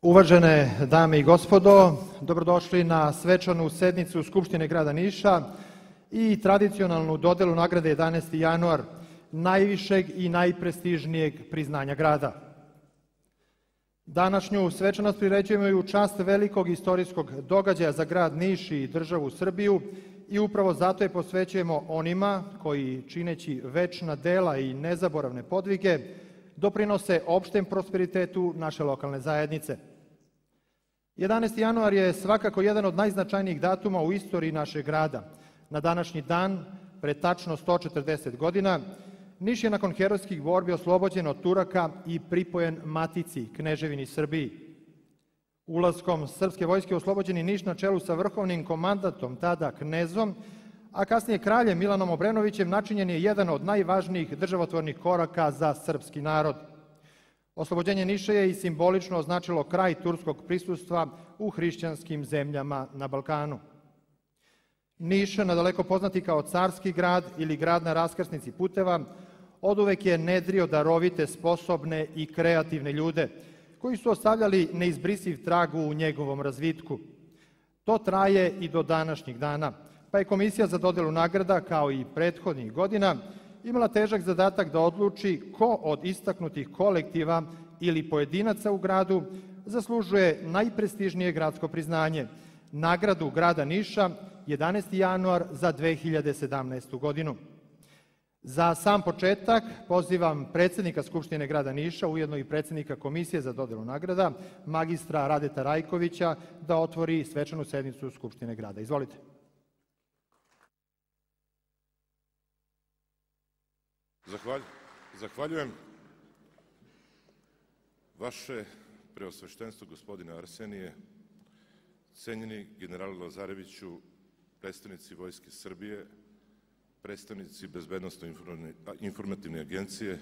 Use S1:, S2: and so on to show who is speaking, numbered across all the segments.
S1: Uvažene dame i gospodo, dobrodošli na svečanu sednicu Skupštine grada Niša i tradicionalnu dodelu nagrade 11. januar, najvišeg i najprestižnijeg priznanja grada. Današnju svečanost priređujemo i u čast velikog istorijskog događaja za grad Niš i državu Srbiju i upravo zato je posvećujemo onima koji, čineći večna dela i nezaboravne podvige, doprinose opštem prosperitetu naše lokalne zajednice. 11. januar je svakako jedan od najznačajnijih datuma u istoriji našeg grada. Na današnji dan, pre tačno 140 godina, Niš je nakon herojskih borbi oslobođen od Turaka i pripojen Matici, Kneževini Srbiji. Ulaskom srpske vojske oslobođen je Niš na čelu sa vrhovnim komandantom, tada knezom, a kasnije kraljem Milanom Obrenovićem načinjen je jedan od najvažnijih državotvornih koraka za srpski narod. Oslobođenje Niša je i simbolično označilo kraj turskog prisustva u hrišćanskim zemljama na Balkanu. Niš, nadaleko poznati kao carski grad ili grad na raskrsnici puteva, oduvek je nedrio darovite, sposobne i kreativne ljude, koji su ostavljali neizbrisiv trag u njegovom razvitku. To traje i do današnjih dana, pa je Komisija za dodelu nagrada, kao i prethodnih godina, imala težak zadatak da odluči ko od istaknutih kolektiva ili pojedinaca u gradu zaslužuje najprestižnije gradsko priznanje, nagradu grada Niša 11. januar za 2017. godinu. Za sam početak pozivam predsednika Skupštine grada Niša, ujedno i predsednika Komisije za dodelu nagrada, magistra Radeta Rajkovića, da otvori svečanu sednicu Skupštine grada. Izvolite.
S2: Zahvaljujem. Vaše preosveštenstvo, gospodine Arsenije, cenjeni general Lazareviću, predstavnici Vojske Srbije, predstavnici Bezbednosno-informativne agencije,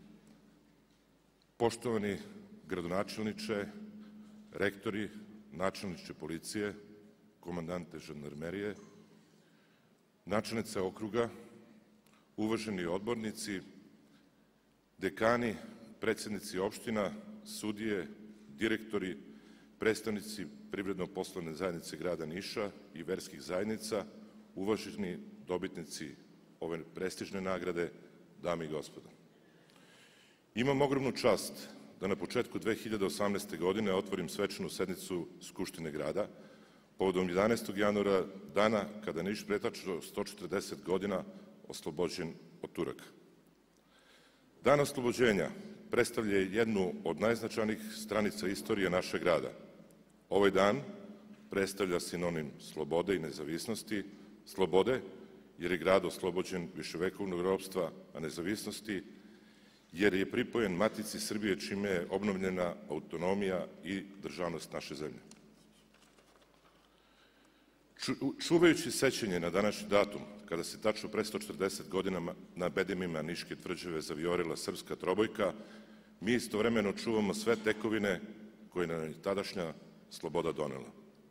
S2: poštovani gradonačelniče, rektori, načelniče policije, komandante žandarmerije, načelnice okruga, uvaženi odbornici, dekani, predsednici opština, sudije, direktori, predstavnici Privredno-poslovne zajednice grada Niša i verskih zajednica, uvaženi dobitnici ove prestižne nagrade, dame i gospodo. Imam ogromnu čast da na početku 2018. godine otvorim svečanu sednicu Skupštine grada povodom 11. januara, dana kada Niš pretačno 140 godina oslobođen od Turaka. Dan oslobođenja predstavlja jednu od najznačajnijih stranica istorije našeg grada. Ovaj dan predstavlja sinonim slobode i nezavisnosti, slobode jer je grad oslobođen viševekovnog ropstva, a nezavisnosti jer je pripojen Matici Srbije, čime je obnovljena autonomija i državnost naše zemlje. Čuvajući sećanje na današnji datum, kada se tačno pre 140 godina na bedemima Niške tvrđave zavijorila srpska trobojka, mi istovremeno čuvamo sve tekovine koje nam je tadašnja sloboda donela.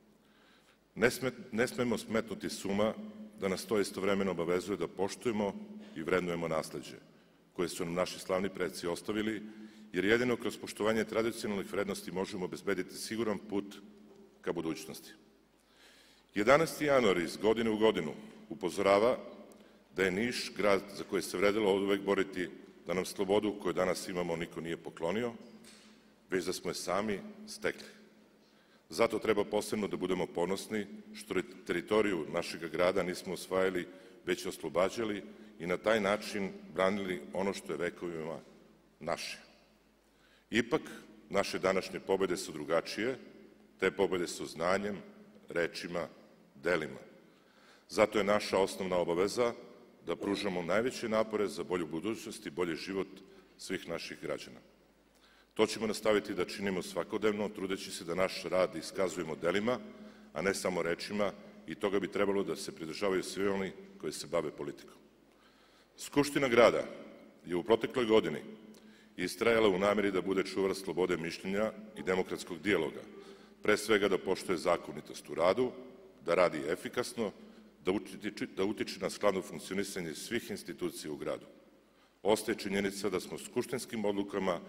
S2: Ne smemo smetnuti s uma da nas to istovremeno obavezuje da poštujemo i vrednujemo nasleđe koje su nam naši slavni preci ostavili, jer jedino kroz poštovanje tradicionalnih vrednosti možemo obezbediti siguran put ka budućnosti. 11. januar iz godine u godinu upozorava da je Niš grad za koji se vredilo oduvek boriti, da nam slobodu koju danas imamo niko nije poklonio, već da smo je sami stekli. Zato treba posebno da budemo ponosni što teritoriju našeg grada nismo osvajali, već oslobađali i na taj način branili ono što je vekovima naše. Ipak, naše današnje pobede su drugačije, te pobede su znanjem, rečima, delima. Zato je naša osnovna obaveza da pružamo najveće napore za bolju budućnost i bolji život svih naših građana. To ćemo nastaviti da činimo svakodnevno, trudeći se da naš rad iskazujemo delima, a ne samo rečima, i toga bi trebalo da se pridržavaju svi oni koji se bave politikom. Skupština grada je u protekloj godini istrajala u nameri da bude čuvar slobode mišljenja i demokratskog dijaloga, pre svega da poštuje zakonitost u radu, da radi efikasno, da utiče na skladno funkcionisanje svih institucija u gradu. Ostaje činjenica da smo skupštinskim odlukama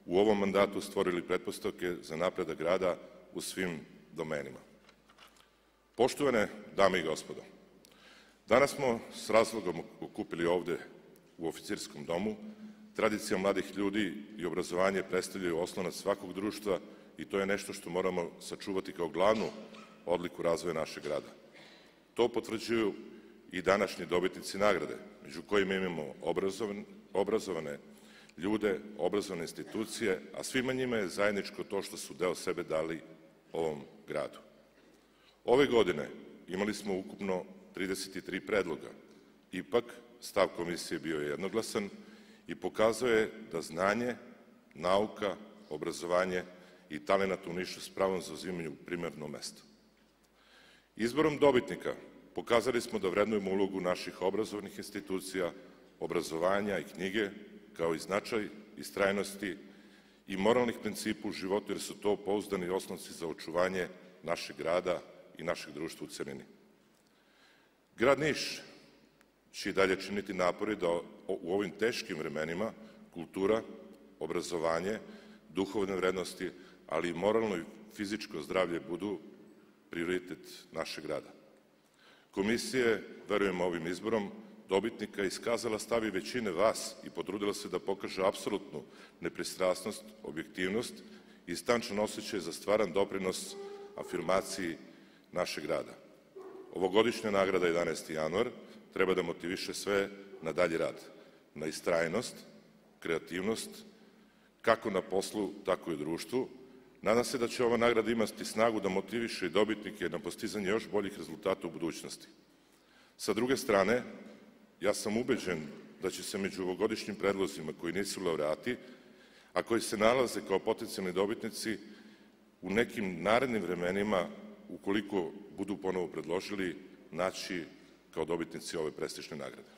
S2: u ovom mandatu stvorili pretpostavke za napredak grada u svim domenima. Poštovane dame i gospodo, danas smo s razlogom okupili ovde u oficirskom domu. Tradicija mladih ljudi i obrazovanje predstavljaju oslonac svakog društva i to je nešto što moramo sačuvati kao glavnu odliku razvoja našeg grada. To potvrđuju i današnji dobitnici nagrade, među kojima imamo obrazovane ljude, obrazovane institucije, a svima njima je zajedničko to što su deo sebe dali ovom gradu. Ove godine imali smo ukupno 33 predloga. Ipak, stav komisije bio je jednoglasan i pokazao je da znanje, nauka, obrazovanje i talenat u Nišu s pravom zauzimaju primarno mesto. Izborom dobitnika pokazali smo da vrednujemo ulogu naših obrazovnih institucija, obrazovanja i knjige, kao i značaj istrajnosti i moralnih principa u životu, jer su to pouzdani osnovci za očuvanje našeg grada i našeg društva u celini. Grad Niš će i dalje činiti napore da u ovim teškim vremenima kultura, obrazovanje, duhovne vrednosti, ali i moralno i fizičko zdravlje budu prioritet našeg grada. Komisija je, verujem ovim izborom, dobitnika iskazala stav i većine vas i potrudila se da pokaže apsolutnu nepristrasnost, objektivnost i istančan osjećaj za stvaran doprinos afirmaciji našeg grada. Ovogodišnja nagrada 11. januar treba da motiviše sve na dalji rad, na istrajnost, kreativnost, kako na poslu, tako i u društvu. Nadam se da će ova nagrada imati snagu da motiviše i dobitnike na postizanje još boljih rezultata u budućnosti. Sa druge strane, ja sam ubeđen da će se među ovogodišnjim predlozima koji nisu laureati, a koji se nalaze kao potencijalni dobitnici, u nekim narednim vremenima, ukoliko budu ponovo predložili, naći kao dobitnici ove prestižne nagrade.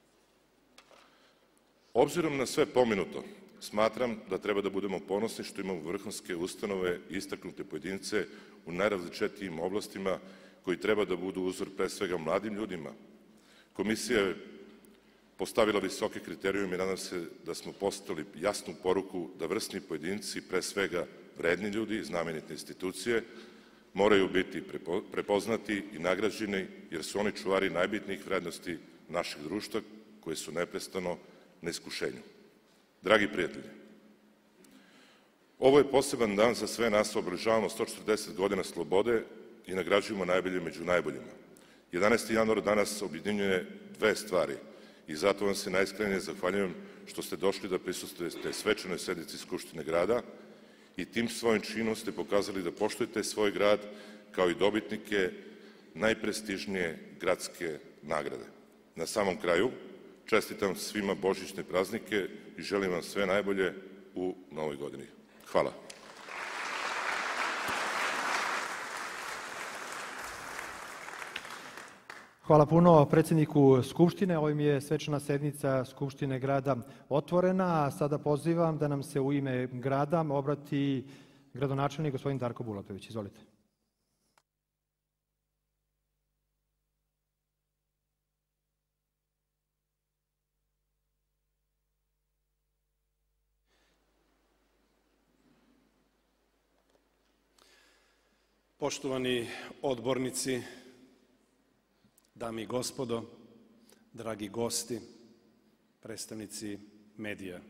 S2: Obzirom na sve pomenuto, smatram da treba da budemo ponosni što imamo vrhunske ustanove i istaknute pojedince u najrazličitijim oblastima koji treba da budu uzor pre svega mladim ljudima. Komisija je postavila visoke kriterijume i nadam se da smo poslali jasnu poruku da vrsni pojedinci, pre svega vredni ljudi, znamenite institucije, moraju biti prepoznati i nagrađeni jer su oni čuvari najbitnijih vrednosti našeg društva koje su neprestano na iskušenju. Dragi prijatelji, ovo je poseban dan za sve nas, obeležavamo 140 godina slobode i nagrađujemo najbolje među najboljima. 11. januar danas objedinjuje dve stvari i zato vam se najiskrenije zahvaljujem što ste došli da prisustvujete svečanoj sednici Skupštine grada i tim svojim činom ste pokazali da poštujete svoj grad kao i dobitnike najprestižnije gradske nagrade. Na samom kraju, čestitam svima božićne praznike i želim vam sve najbolje u novoj godini. Hvala.
S1: Hvala puno predsjedniku Skupštine. Ovim je svečana sednica Skupštine grada otvorena, a sada pozivam da nam se u ime grada obrati gradonačelnik gospodin Darko Bulatović. Izvolite.
S3: Poštovani odbornici, dame i gospodo, dragi gosti, predstavnici medija.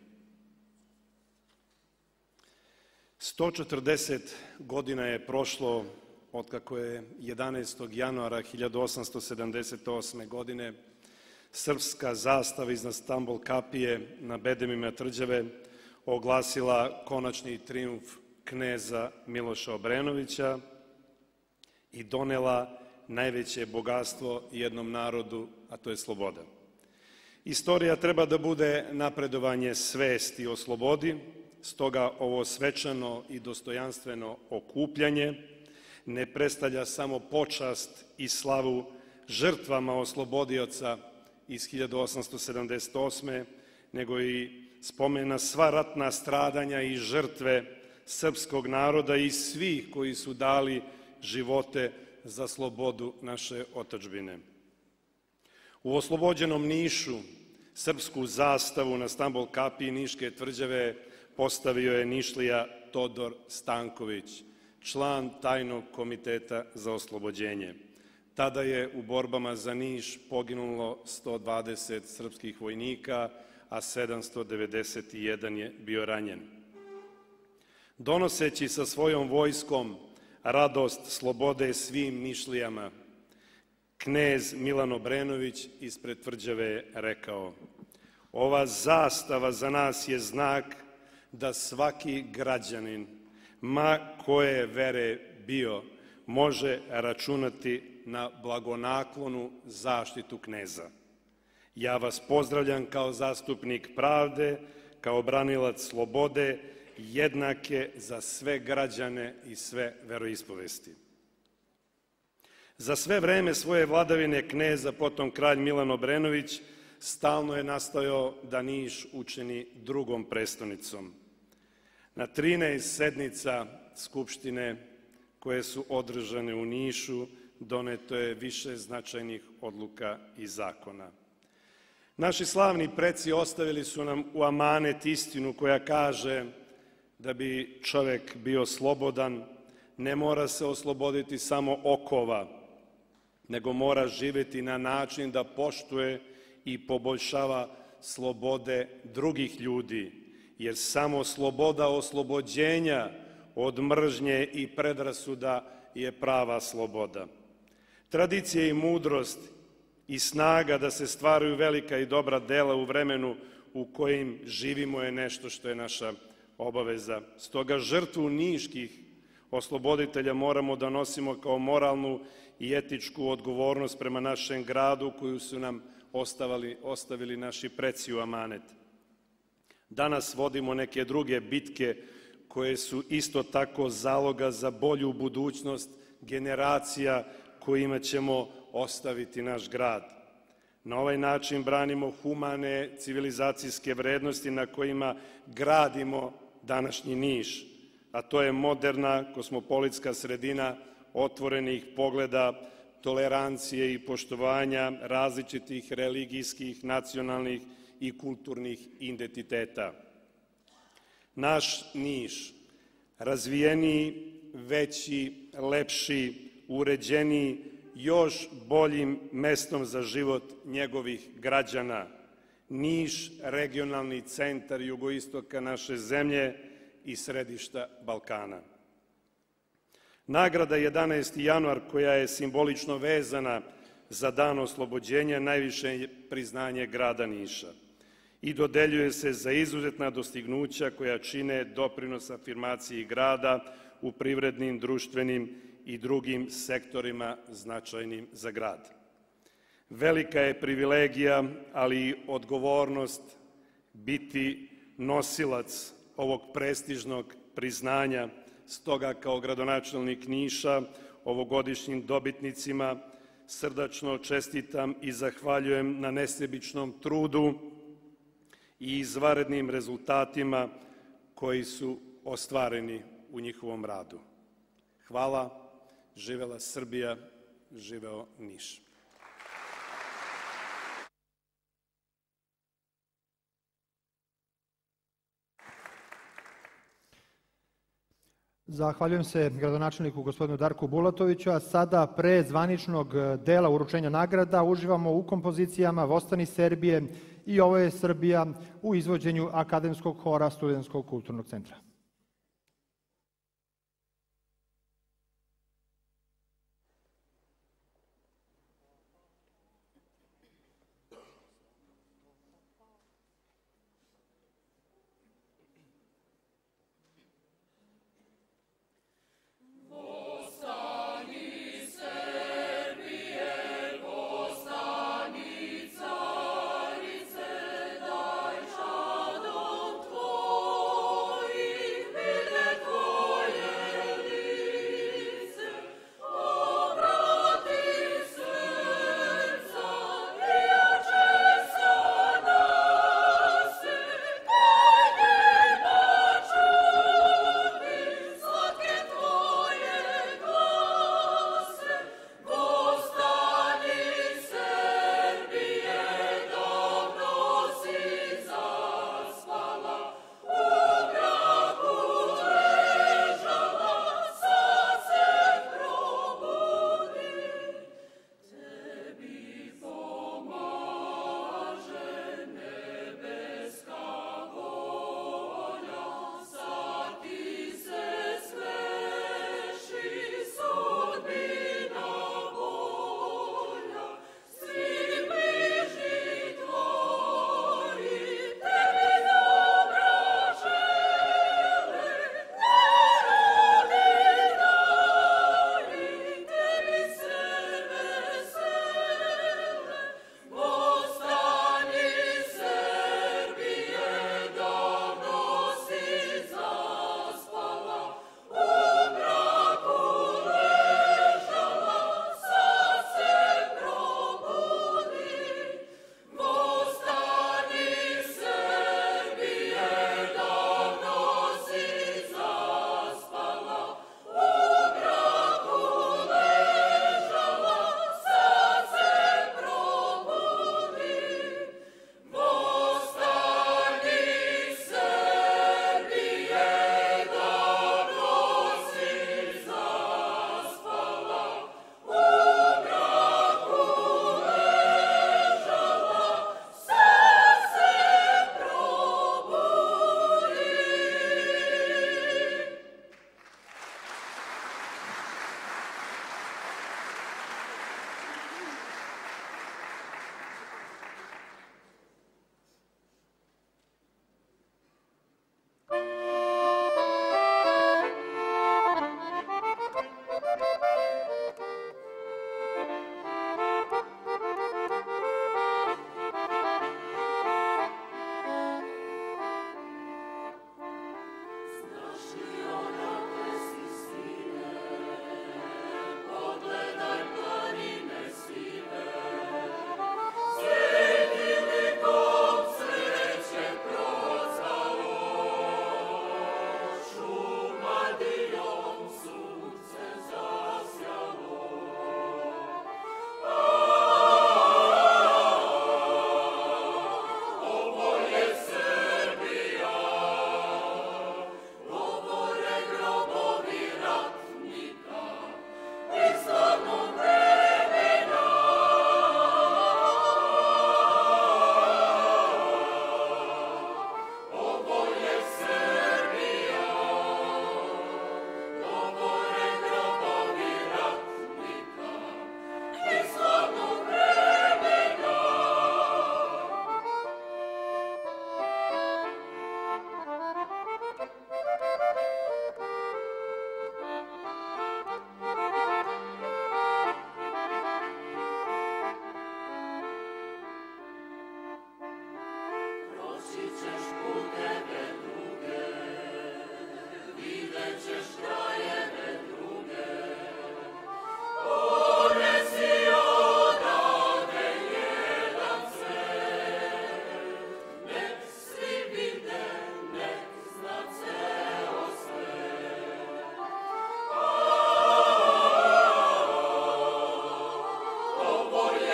S3: 140 godina je prošlo otkako je 11. januara 1878. godine srpska zastava iznad Stambol kapije na bedemima tvrđave oglasila konačni trijumf kneza Miloša Obrenovića i donela najveće bogatstvo jednom narodu, a to je sloboda. Istorija treba da bude napredovanje svesti o slobodi, stoga ovo svečano i dostojanstveno okupljanje ne predstavlja samo počast i slavu žrtvama oslobodioca iz 1878. nego i spomen na sva ratna stradanja i žrtve srpskog naroda i svih koji su dali živote za slobodu naše otadžbine. U oslobođenom Nišu srpsku zastavu na Stambol kapiji Niške tvrđave postavio je Nišlija Todor Stanković, član Tajnog komiteta za oslobođenje. Tada je u borbama za Niš poginulo 120 srpskih vojnika, a 791 je bio ranjen. Donoseći sa svojom vojskom radost slobode svim Nišlijama, knez Milan Obrenović ispred tvrđave je rekao: ova zastava za nas je znak da svaki građanin, ma koje vere bio, može računati na blagonaklonu zaštitu kneza. Ja vas pozdravljam kao zastupnik pravde, kao branilac slobode, jednake za sve građane i sve veroispovesti. Za sve vreme svoje vladavine kneza, potom kralj Milan Obrenović, stalno je nastojao da Niš učini drugom prestonicom. Na 13 sednica Skupštine koje su održane u Nišu doneto je više značajnih odluka i zakona. Naši slavni preci ostavili su nam u amanet istinu koja kaže da bi čovek bio slobodan, ne mora se osloboditi samo okova, nego mora živeti na način da poštuje i poboljšava slobode drugih ljudi, jer samo sloboda oslobođenja od mržnje i predrasuda je prava sloboda. Tradicija i mudrost i snaga da se stvaraju velika i dobra dela u vremenu u kojim živimo je nešto što je naša obaveza. Stoga žrtvu niških osloboditelja moramo da nosimo kao moralnu i etičku odgovornost prema našem gradu koju su nam ostavili naši preci u amanet. Danas vodimo neke druge bitke koje su isto tako zaloga za bolju budućnost generacija kojima ćemo ostaviti naš grad. Na ovaj način branimo humane civilizacijske vrednosti na kojima gradimo današnji Niš, a to je moderna kosmopolitska sredina otvorenih pogleda, tolerancije i poštovanja različitih religijskih, nacionalnih i kulturnih identiteta. Naš Niš, razvijeniji, veći, lepši, uređeniji, još boljim mestom za život njegovih građana. Niš, regionalni centar jugoistoka naše zemlje i središta Balkana. Nagrada 11. januar, koja je simbolično vezana za dan oslobođenja, najviše je priznanje grada Niša i dodeljuje se za izuzetna dostignuća koja čine doprinos afirmaciji grada u privrednim, društvenim i drugim sektorima značajnim za grad. Velika je privilegija, ali i odgovornost biti nosilac ovog prestižnog priznanja. Stoga kao gradonačelnik Niša ovogodišnjim dobitnicima srdačno čestitam i zahvaljujem na nesebičnom trudu i izvanrednim rezultatima koji su ostvareni u njihovom radu. Hvala, živela Srbija, živeo Niš.
S1: Zahvaljujem se gradonačelniku gospodinu Darku Bulatoviću, a sada pre zvaničnog dela uručenja nagrada uživamo u kompozicijama Vostani Serbije i Ovo je Srbija u izvođenju Akademskog hora Studentskog kulturnog centra.
S4: Tvoji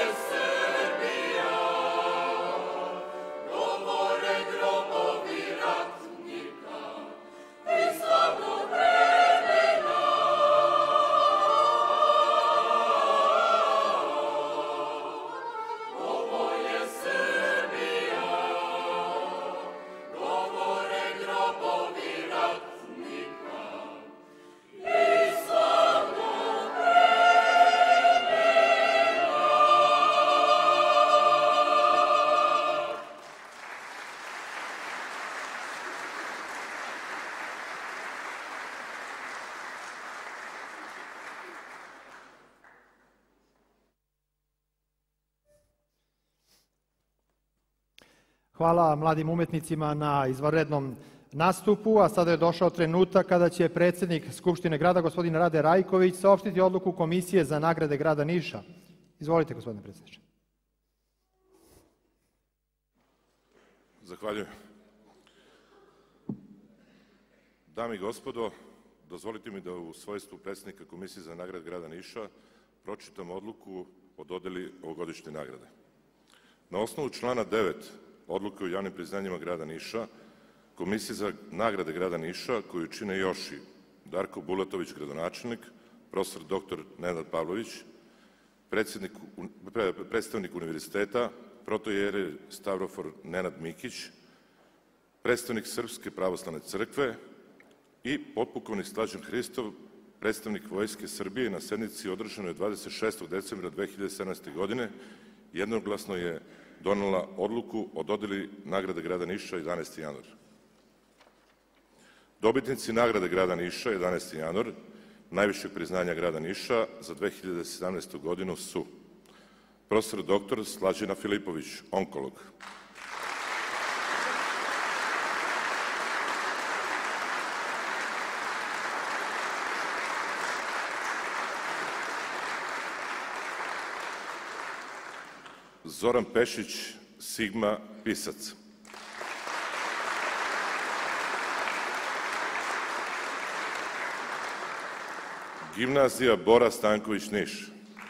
S1: Hvala mladim umetnicima na izvanrednom nastupu, a sada je došao trenutak kada će predsednik Skupštine grada, gospodin Rade Rajković, saopštiti odluku Komisije za nagrade grada Niša. Izvolite, gospodine predsjedniče.
S2: Zahvaljujem. Dame i gospodo, dozvolite mi da u svojstvu predsednika Komisije za nagrade grada Niša pročitam odluku o dodeli ovogodišnje nagrade. Na osnovu člana 9 Odluke o javnim priznanjima grada Niša, Komisija za nagrade grada Niša, koju čine Joši Darko Bulatović, gradonačelnik, profesor dr. Nenad Pavlović, predstavnik univerziteta, protojerej Stavrofor Nenad Mikić, predstavnik Srpske pravoslavne crkve i potpukovnik Slađan Hristov, predstavnik Vojske Srbije, na sednici održanoj 26. decembra 2017. godine, jednoglasno je donela odluku o dodeli nagrade grada Niša 11. januar. Dobitnici nagrade grada Niša 11. januar, najvišeg priznanja grada Niša za 2017. godinu su profesor dr. Slađana Filipović, onkolog, Zoran Pešić, Sigma, pisac, Gimnazija Bora Stanković, Niš,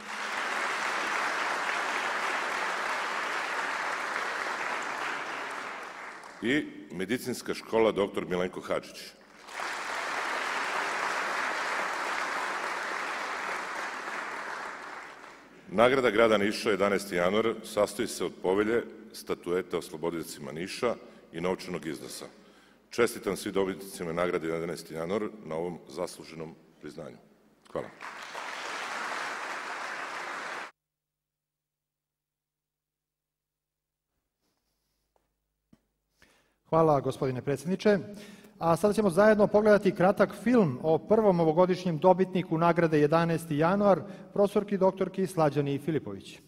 S2: i Medicinska škola dr. Milenko Hadžić. Nagrada grada Niša 11. januar sastoji se od povelje, statuete oslobodiocima Niša i novčanog iznosa. Čestitam svi dobitnicima nagrade 11. januar na ovom zasluženom priznanju. Hvala.
S1: Hvala, gospodine predsjedniče. A sada ćemo zajedno pogledati kratak film o prvom ovogodišnjem dobitniku nagrade 11. januar, profesorki doktorki Slađani Filipović.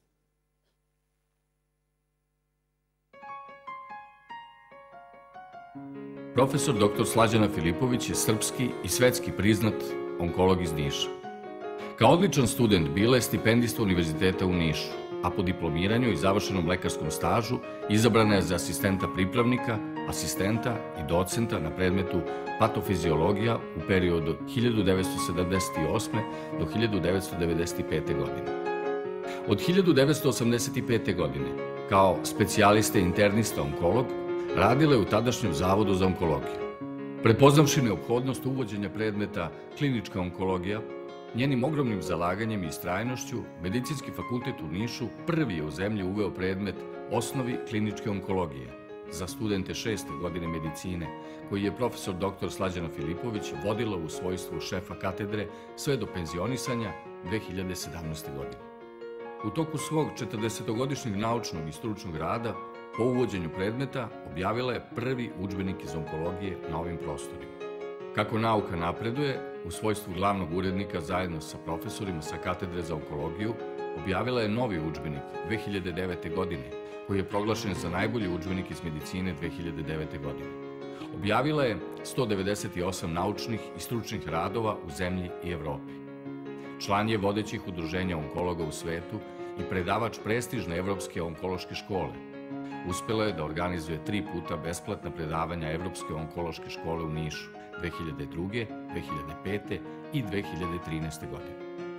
S4: Profesor dr. Slađana Filipović je srpski i svetski priznat onkolog iz Niša. Kao odličan student bila je stipendista Univerziteta u Nišu, a po diplomiranju i završenom lekarskom stažu izabrana je za asistenta pripravnika, asistenta i docenta na predmetu patofiziologija u periodu od 1978. do 1995. godine. Od 1985. godine, kao specijalista i internista onkolog, radila je u tadašnjem Zavodu za onkologiju. Prepoznavši neophodnost uvođenja predmeta klinička onkologija, njenim ogromnim zalaganjem i istrajnošću, Medicinski fakultet u Nišu prvi je u zemlji uveo predmet osnovi kliničke onkologije za studente 6. godine medicine, koji je profesor dr. Slađana Filipović vodila u svojstvu šefa katedre sve do penzionisanja 2017. godine. U toku svog 40-godišnjeg naučnog i stručnog rada, po uvođenju predmeta, objavila je prvi udžbenik iz onkologije na ovim prostorima. Kako nauka napreduje, u svojstvu glavnog urednika zajedno sa profesorima sa katedre za onkologiju, objavila je novi udžbenik 2009. godine, koji je proglašen za najbolji udžbenik iz medicine 2009. godine. Objavila je 198 naučnih i stručnih radova u zemlji i Evropi. Član je vodećih udruženja onkologa u svetu i predavač prestižne Evropske onkološke škole. Uspela je da organizuje 3 puta besplatna predavanja Evropske onkološke škole u Nišu 2002., 2005. i 2013. godine.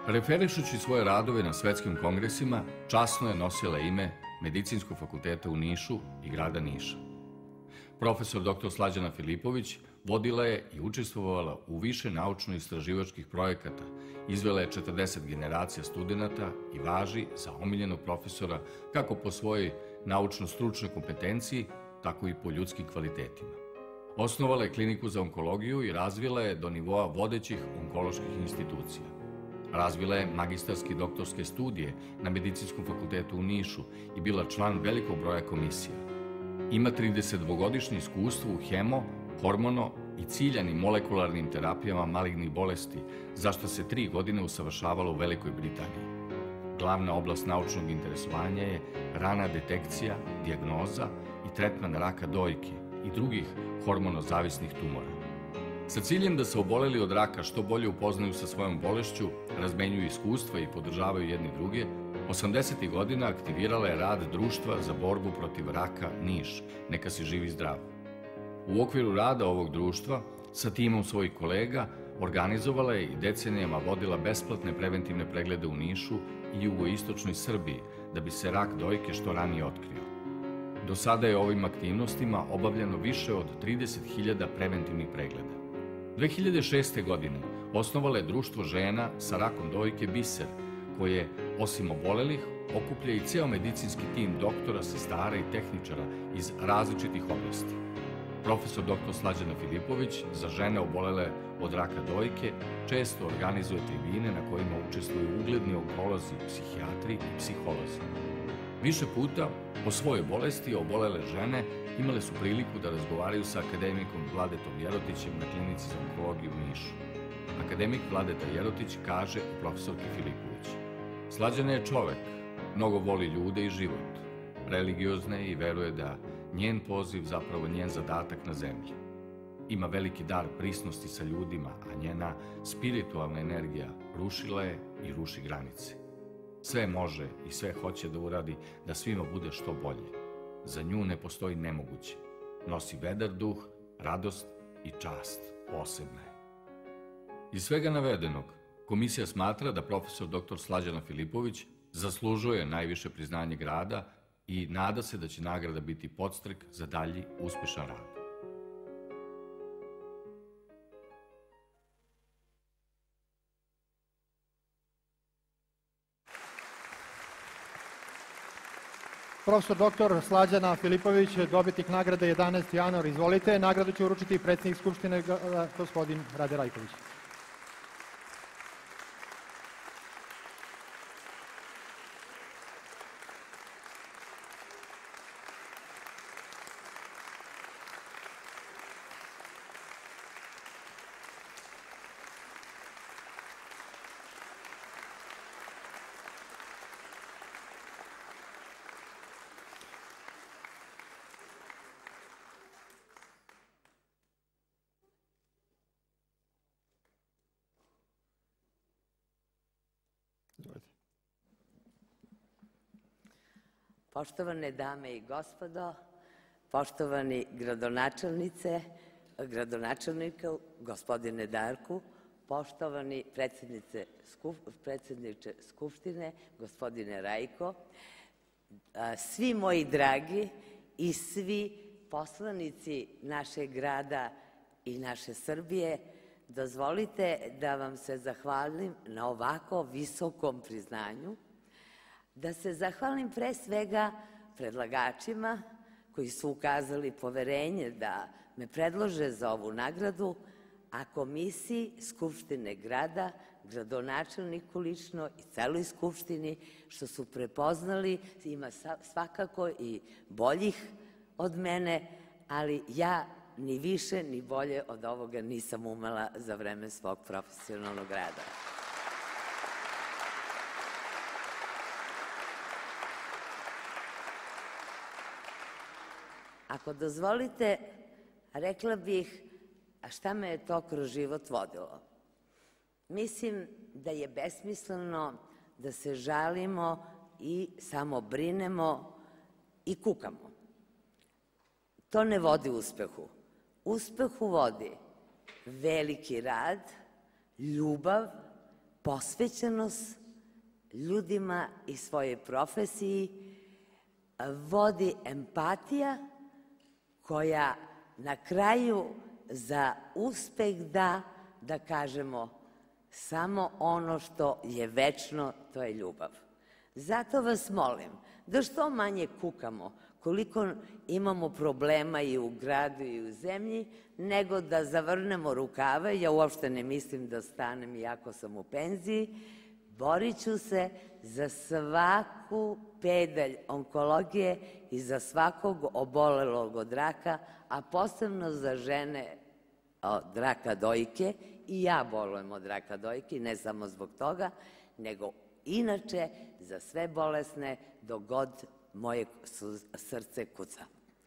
S4: Referišući svoje radove na svetskim kongresima, časno je nosila ime Medicinskog fakulteta u Nišu i grada Niša. Profesor dr. Slađana Filipović vodila je i učestvovala u više naučno-istraživačkih projekata, izvela je 40 generacija studenta i važi za omiljenog profesora kako po svojoj naučno-stručnoj kompetenciji, tako i po ljudskim kvalitetima. Osnovala je kliniku za onkologiju i razvila je do nivoa vodećih onkoloških institucija. Razvila je magistarske i doktorske studije na Medicinskom fakultetu u Nišu i bila član velikog broja komisija. Ima 32-godišnje iskustvo u hemo, hormono i ciljanim molekularnim terapijama malignih bolesti, zašto se 3 godine usavršavala u Velikoj Britaniji. Glavna oblast naučnog interesovanja je rana detekcija, dijagnoza i tretman raka dojke i drugih hormonozavisnih tumora. Sa ciljem da se oboleli od raka što bolje upoznaju sa svojom bolešću, razmenjuju iskustva i podržavaju jedni druge, 80. godina aktivirala je rad Društva za borbu protiv raka Niš, Neka si živi zdrav. U okviru rada ovog društva, sa timom svojih kolega, organizovala je i decenijama vodila besplatne preventivne preglede u Nišu i jugoistočnoj Srbiji, da bi se rak dojke što ranije otkrio. Do sada je ovim aktivnostima obavljeno više od 30.000 preventivnih pregleda. 2006. godine osnovala je Društvo žena sa rakom dojke Biser, koje, osim obolelih, okuplja i ceo medicinski tim doktora, sestara i tehničara iz različitih oblasti. Profesor dr. Slađana Filipović za žene obolele od raka dojke često organizuje tribine na kojima učestvuju ugledni onkolozi, psihijatri i psiholozi. Više puta o svojoj bolesti obolele žene imale su priliku da razgovaraju sa akademikom Vladetom Jerotićem na klinici za onkologiju u Nišu. Akademik Vladeta Jerotić kaže o profesorki Filipović: Slađana je čovek, mnogo voli ljude i život. Religiozna je i veruje da njen poziv zapravo njen zadatak na zemlji. Ima veliki dar prisnosti sa ljudima, a njena spiritualna energija rušila je i ruši granice. Sve može i sve hoće da uradi da svima bude što bolje. Za nju ne postoji nemoguće. Nosi vedar duh, radost i čast posebna je. Iz svega navedenog, komisija smatra da profesor dr. Slađana Filipović zaslužuje najviše priznanje grada i nada se da će nagrada biti podstrek za dalji uspešan rad.
S1: Profesor dr. Slađana Filipović, dobitnik nagrade 11. januar. Izvolite, nagradu će uručiti predsjednik Skupštine, gospodin Rade Rajković.
S5: Poštovane dame i gospodo, poštovani gradonačelniku, gospodine Darku, poštovani predsjedniče Skupštine, gospodine Rajko, svi moji dragi i svi poslanici našeg grada i naše Srbije, dozvolite da vam se zahvalim na ovako visokom priznanju, da se zahvalim pre svega predlagačima koji su ukazali poverenje da me predlože za ovu nagradu, a komisiji Skupštine grada, gradonačelniku lično i celoj Skupštini što su prepoznali, ima svakako i boljih od mene, ali ja ni više ni bolje od ovoga nisam umela za vreme svog profesionalnog rada. Ako dozvolite, rekla bih, a šta me je to kroz život vodilo? Mislim da je besmisleno da se žalimo i samo brinemo i kukamo. To ne vodi uspehu. Uspehu vodi veliki rad, ljubav, posvećenost ljudima i svojoj profesiji, vodi empatija koja na kraju za uspeh da kažemo samo ono što je večno, to je ljubav. Zato vas molim da što manje kukamo koliko imamo problema i u gradu i u zemlji, nego da zavrnemo rukave. Ja uopšte ne mislim da stanem iako sam u penziji. Borit ću se za svaku pedalj onkologije i za svakog obolelog od raka, a posebno za žene od raka dojke. I ja bolujem od raka dojke, ne samo zbog toga, nego inače za sve bolesne dok god moje srce kuca.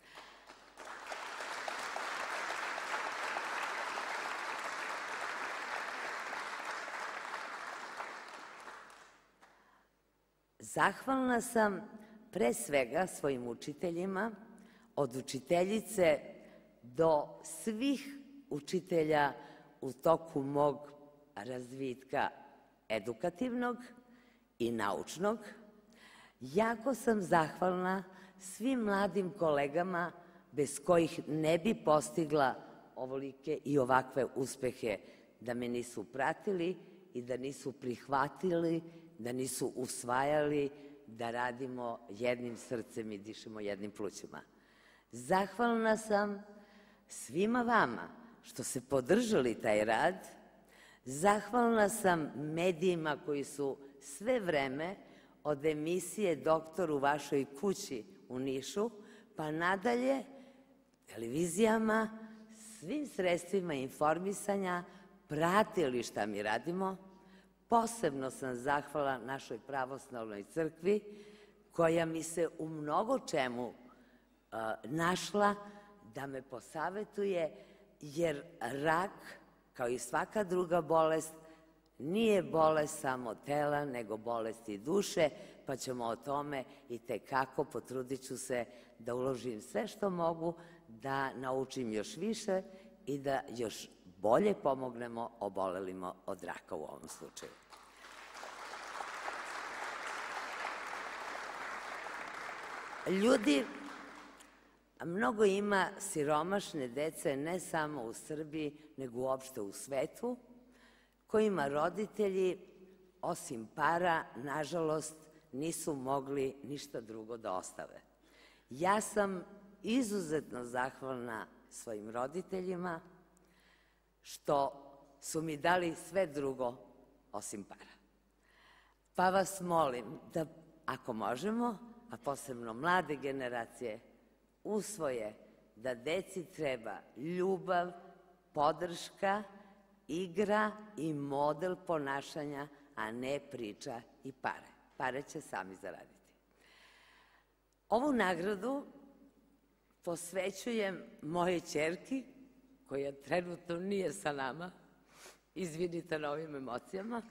S5: Zahvalna sam pre svega svojim učiteljima, od učiteljice do svih učitelja u toku mog razvitka edukativnog i naučnog. Jako sam zahvalna svim mladim kolegama bez kojih ne bi postigla ovolike i ovakve uspehe da me nisu pratili i da nisu prihvatili, da nisu usvajali da radimo jednim srcem i dišemo jednim plućima. Zahvalna sam svima vama što ste podržali taj rad. Zahvalna sam medijima koji su sve vreme od emisije Doktor u vašoj kući u Nišu, pa nadalje televizijama, svim sredstvima informisanja pratili šta mi radimo. Posebno sam zahvala našoj pravoslavnoj crkvi koja mi se u mnogo čemu našla da me posavetuje, jer rak, kao i svaka druga bolest, nije bolest samo tela, nego bolest i duše, pa ćemo o tome i tekako potrudit ću se da uložim sve što mogu, da naučim još više i da još bolje pomognemo obolelima od raka u ovom slučaju. Ljudi, mnogo ima siromašne dece, ne samo u Srbiji, nego uopšte u svetu, kojima roditelji, osim para, nažalost, nisu mogli ništa drugo da ostave. Ja sam izuzetno zahvalna svojim roditeljima što su mi dali sve drugo osim para. Pa vas molim da, ako možemo, a posebno mlade generacije, usvoje da deci treba ljubav, podrška, igra i model ponašanja, a ne priča i pare. Pare će sami zaraditi. Ovu nagradu posvećujem moje ćerki, koja trenutno nije sa nama. Izvinite na ovim emocijama.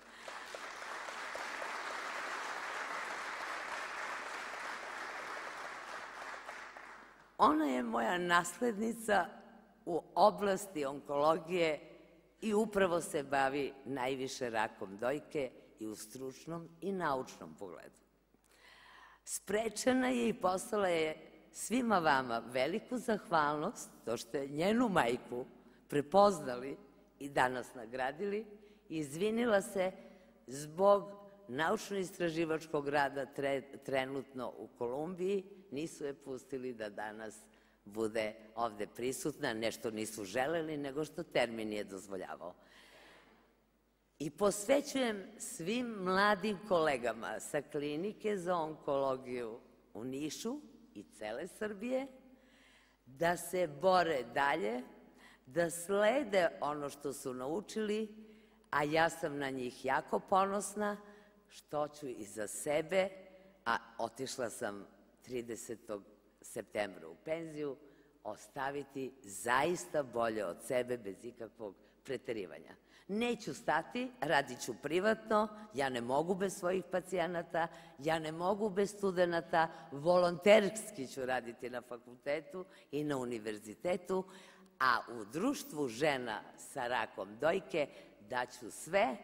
S5: Ona je moja naslednica u oblasti onkologije i upravo se bavi najviše rakom dojke i u stručnom i naučnom pogledu. Sprečena je i poslala je svima vama veliku zahvalnost, to što je njenu majku prepoznali i danas nagradili, i izvinila se zbog naučno-istraživačkog rada trenutno u Kolumbiji. Nisu je pustili da danas bude ovde prisutna, nešto nisu želeli, nego što termin nije dozvoljavao. I posvećujem svim mladim kolegama sa Klinike za onkologiju u Nišu i cele Srbije da se bore dalje, da slede ono što su naučili, a ja sam na njih jako ponosna, što ću i za sebe, a otišla sam 30. septembra u penziju, ostaviti zaista bolje od sebe, bez ikakvog preterivanja. Neću stati, radit ću privatno, ja ne mogu bez svojih pacijenata, ja ne mogu bez studenata, volonterski ću raditi na fakultetu i na univerzitetu, a u društvu žena sa rakom dojke daću sve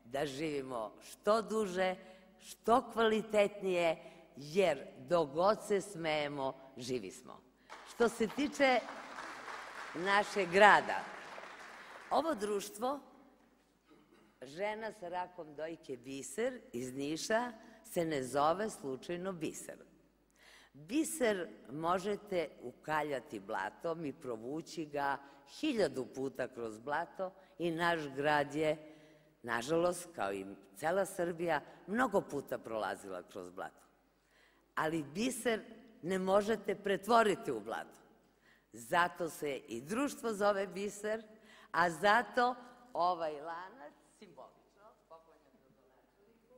S5: da živimo što duže, što kvalitetnije, jer dok god se smejemo, živi smo. Što se tiče našeg grada, ovo društvo Žena sa rakom dojke Biser iz Niša se ne zove slučajno Biser. Biser možete ukaljati blatom i provući ga 1000 puta kroz blato i naš grad je, nažalost, kao i cela Srbija, mnogo puta prolazila kroz blato. Ali biser ne možete pretvoriti u blato. Zato se i društvo zove Biser, a zato ovaj lanac, simbolično, poklanjam gradonačelniku,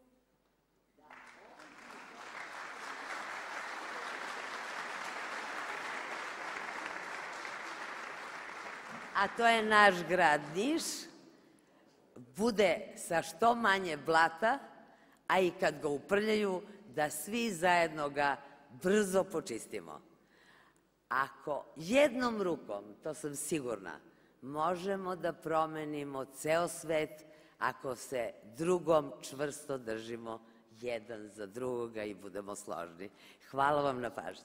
S5: a to je naš grad Niš, bude sa što manje blata, a i kad ga uprljaju, da svi zajedno ga brzo počistimo. Ako jednom rukom, to sam sigurna, možemo da promenimo ceo svet ako se drugom čvrsto držimo jedan za drugoga i budemo složni. Hvala vam na pažnji.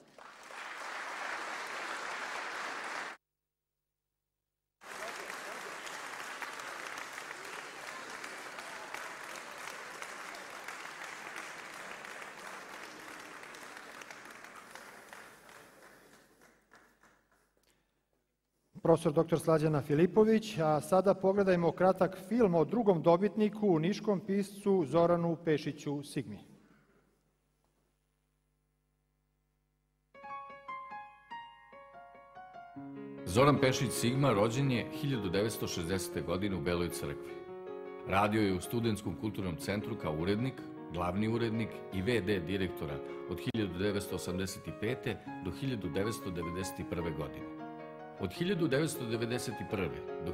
S1: Profesor dr. Slađana Filipović, a sada pogledajmo kratak film o drugom dobitniku, niškom piscu Zoranu Pešiću Sigmi.
S4: Zoran Pešić Sigma rođen je 1960. godine u Beloj Crkvi. Radio je u Studentskom kulturnom centru kao urednik, glavni urednik i VD direktora od 1985. do 1991. godine. Od 1991. do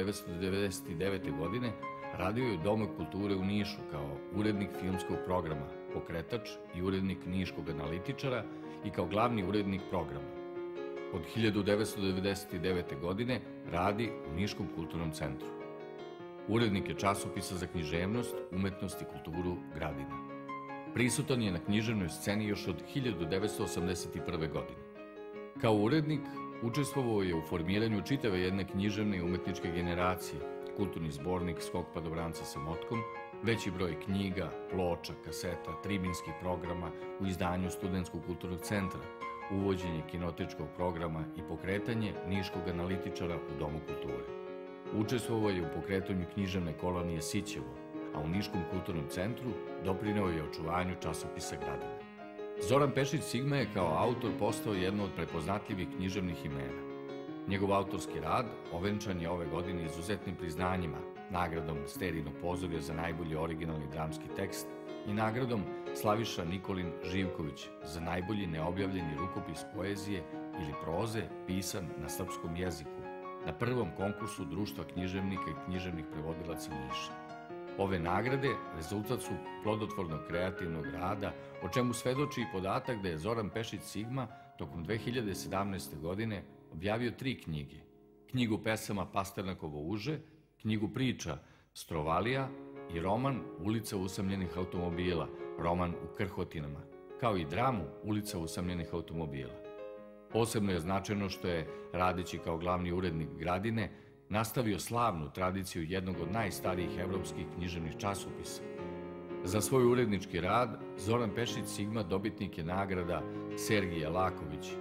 S4: 1999. godine radio je u Domu kulture u Nišu kao urednik filmskog programa, pokretač i urednik niškog analitičara i kao glavni urednik programa. Od 1999. godine radi u Niškom kulturnom centru. Urednik je časopisa za književnost, umetnost i kulturu Gradina. Prisutan je na književnoj sceni još od 1981. godine. Kao urednik učestvovao je u formiranju čitave jedne književne i umetničke generacije, kulturni zbornik Skok padobranca sa motkom, veći broj knjiga, ploča, kaseta, tribinskih programa u izdanju Studentskog kulturnog centra, uvođenje kinotečkog programa i pokretanje niškog analitičara u Domu kulture. Učestvovao je u pokretanju književne kolonije Sićevo, a u Niškom kulturnom centru doprineo je očuvanju časopisa Gradina. Zoran Pešić Sigma je kao autor postao jedno od prepoznatljivih književnih imena. Njegov autorski rad ovenčan je ove godine izuzetnim priznanjima, nagradom Sterinog pozorja za najbolji originalni dramski tekst i nagradom Slaviša Nikolin Živković za najbolji neobjavljeni rukopis poezije ili proze pisan na srpskom jeziku na prvom konkursu Društva književnika i književnih prevodilaca Niša. Ove nagrade rezultat su plodotvornog kreativnog rada, o čemu svedoči i podatak da je Zoran Pešić Sigma tokom 2017. godine objavio 3 knjige. Knjigu pesama Pasternakovo uže, knjigu priča Strovalija i roman Ulica usamljenih automobila, roman u Krhotinama, kao i dramu Ulica usamljenih automobila. Posebno je značajno što je, radeći kao glavni urednik Gradine, nastavio slavnu tradiciju jednog od najstarijih evropskih književnih časopisa. Za svoj urednički rad Zoran Pešić Sigma dobitnik je nagrada Sergije Laković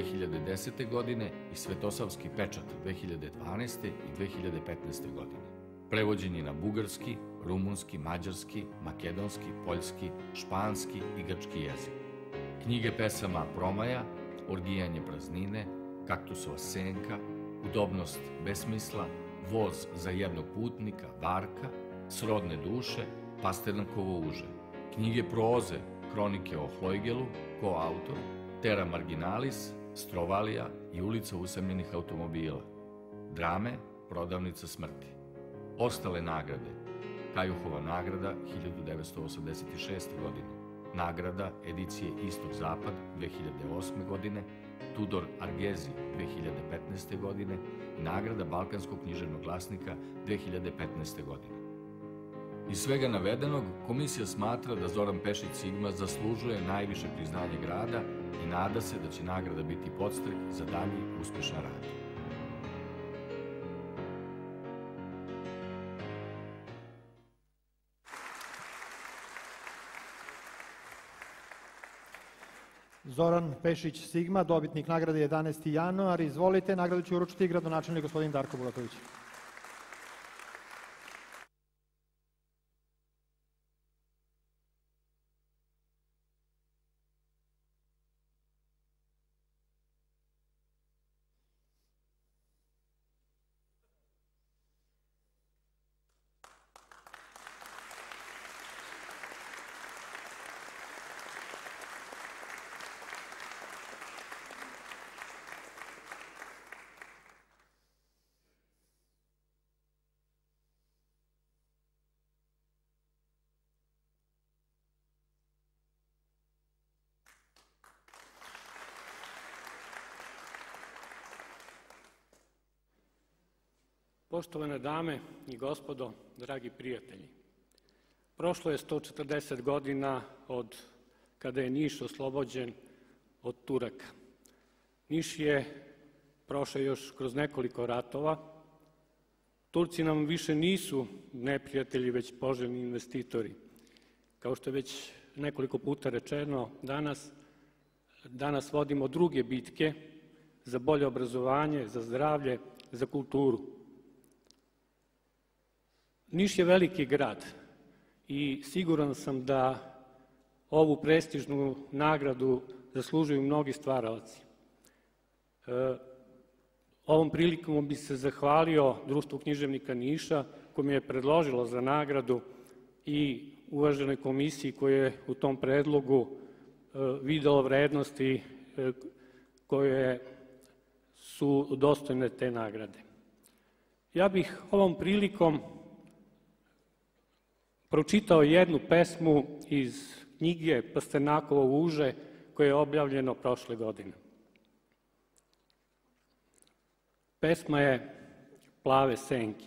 S4: 2010. godine i Svetosavski pečat 2012. i 2015. godine. Prevođen je na bugarski, rumunski, mađarski, makedonski, poljski, španski i grčki jezik. Knjige pesama Promaja, Orgijanje praznine, Kaktusova senka, Udobnost besmisla, Voz za jednog putnika, Varka, Srodne duše, Pasternakovo uže. Knjige proze, Kronike o Hlojgelu, koautor, Terra marginalis, Strovalija i Ulica usamljenih automobila. Drame, Prodavnica smrti. Ostale nagrade: Kajuhova nagrada 1986. godine, nagrada edicije Istok-Zapad 2008. godine, Tudor Argezi 2015. godine i nagrada Balkanskog književnog glasnika 2015. godine. Iz svega navedenog, komisija smatra da Zoran Pešić Sigma zaslužuje najviše priznanje grada i nada se da će nagrada biti podstrek za dalji uspešan rad.
S1: Zoran Pešić Sigma, dobitnik nagrade 11. januar. Izvolite, nagradu će uručiti gradonačelnik gospodin Darko Bulatović.
S6: Poštovane dame i gospodo, dragi prijatelji, prošlo je 140 godina od kada je Niš oslobođen od Turaka. Niš je prošao još kroz nekoliko ratova. Turci nam više nisu neprijatelji, već poželjni investitori. Kao što je već nekoliko puta rečeno danas vodimo druge bitke za bolje obrazovanje, za zdravlje, za kulturu. Niš je veliki grad i siguran sam da ovu prestižnu nagradu zaslužuju mnogi stvaralaci. Ovom prilikom bi se zahvalio Društvu književnika Niša koje mi je predložilo za nagradu i uvaženoj komisiji koja je u tom predlogu videla vrednosti koje su dostojne te nagrade. Ja bih ovom prilikom pročitao jednu pesmu iz knjige Pasternakovo uže koje je objavljeno prošle godine. Pesma je Plave senke.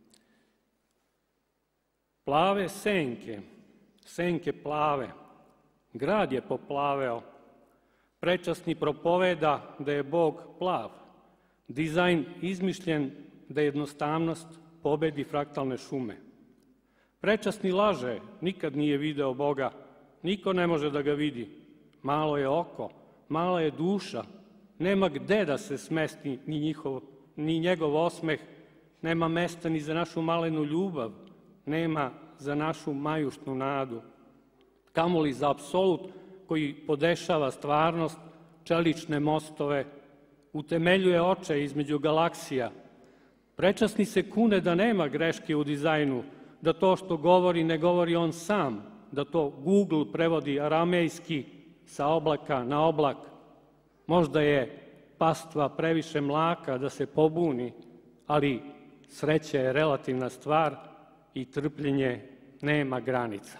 S6: Plave senke, senke plave, grad je poplaveo, prečasni propoveda da je Bog plav, dizajn izmišljen da jednostavnost pobedi fraktalne šume. Prečasni laže, nikad nije video Boga, niko ne može da ga vidi. Malo je oko, mala je duša, nema gde da se smesti ni njegov osmeh, nema mesta ni za našu malenu ljubav, nema za našu majušnu nadu. Kamoli za apsolut koji podešava stvarnost, čelične mostove, utemeljuje oče između galaksija. Prečasni se kune da nema greške u dizajnu, da to što govori ne govori on sam, da to Google prevodi aramejski sa oblaka na oblak. Možda je pastva previše mlaka da se pobuni, ali sreća je relativna stvar i trpljenje nema granica.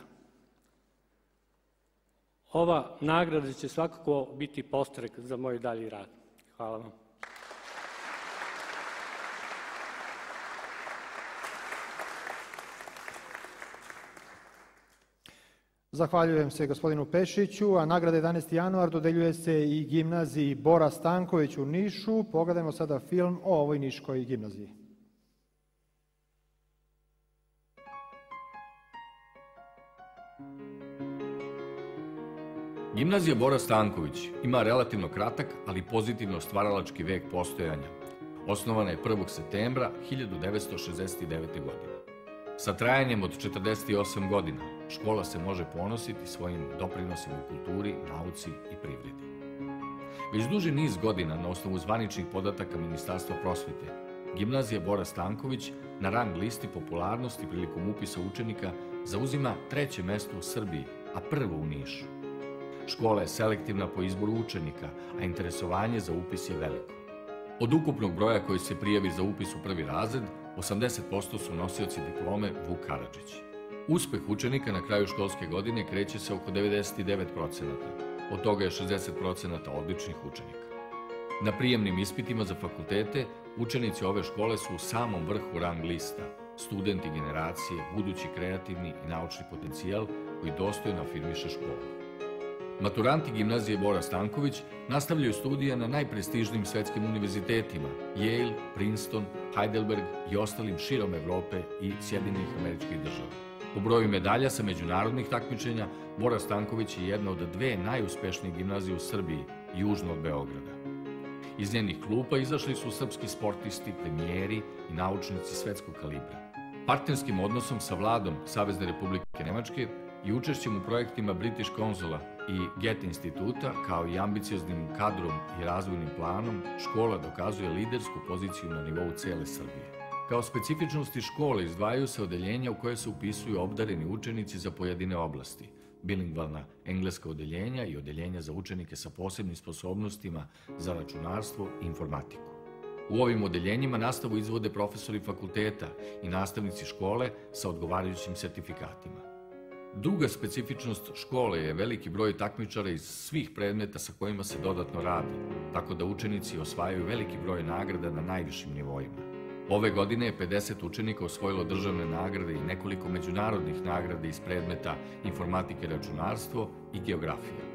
S6: Ova nagrada će svakako biti podstrek za moj dalji rad. Hvala vam.
S1: Zahvaljujem se gospodinu Pešiću, a nagrada 11. januar dodeljuje se i gimnaziji Bora Stanković u Nišu. Pogledajmo sada film o ovoj niškoj gimnaziji.
S4: Gimnazija Bora Stanković ima relativno kratak, ali pozitivno stvaralački vek postojanja. Osnovana je 1. septembra 1969. godine. Sa trajanjem od 48 godina škola se može ponositi svojim doprinosima u kulturi, nauci i privredi. Već duži niz godina na osnovu zvaničnih podataka Ministarstva prosvete, Gimnazija Bora Stanković na rang listi popularnosti prilikom upisa učenika zauzima 3. mesto u Srbiji, a 1. u Nišu. Škola je selektivna po izboru učenika, a interesovanje za upis je veliko. Od ukupnog broja koji se prijavi za upis u 1. razred, 80% su nosioci diplome Vuk Karadžić. Uspeh učenika na kraju školske godine kreće se oko 99%, od toga je 60% odličnih učenika. Na prijemnim ispitima za fakultete, učenici ove škole su u samom vrhu rang lista, studenti generacije, budući kreativni i naučni potencijal koji dostojno afirmiše školu. Maturanti gimnazije Bora Stanković nastavljaju studije na najprestižnijim svetskim univerzitetima Yale, Princeton, Heidelberg i ostalim širom Evrope i Sjedinjenih Američkih Država. Po broju medalja sa međunarodnih takmičenja, Bora Stanković je jedna od dve najuspešnije gimnazije u Srbiji, južno od Beograda. Iz njenih klupa izašli su srpski sportisti, premijeri i naučnici svetskog kalibra. Partnerskim odnosom sa vladom Savezne Republike Nemačke i učešćem u projektima British Councila i Goethe instituta, kao i ambicioznim kadrom i razvojnim planom, škola dokazuje lidersku poziciju na nivou cele Srbije. Kao specifičnosti škole izdvajaju se odeljenja u koje se upisuju obdareni učenici za pojedine oblasti, bilingvalna engleska odeljenja i odeljenja za učenike sa posebnim sposobnostima za računarstvo i informatiku. U ovim odeljenjima nastavu izvode profesori fakulteta i nastavnici škole sa odgovarajućim sertifikatima. Druga specifičnost škole je veliki broj takmičara iz svih predmeta sa kojima se dodatno radi, tako da učenici osvajaju veliki broj nagrada na najvišim nivoima. Ove godine je 50 učenika osvojilo državne nagrade i nekoliko međunarodnih nagrada iz predmeta informatike, računarstvo i geografija.